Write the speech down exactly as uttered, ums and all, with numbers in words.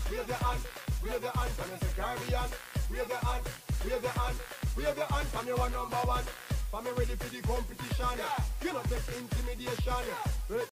wave your hand, wave your hand, from the Caribbean. Wave your hand, wave your hand, wave your hand, from your one number one. For me ready for the competition. You not take intimidation.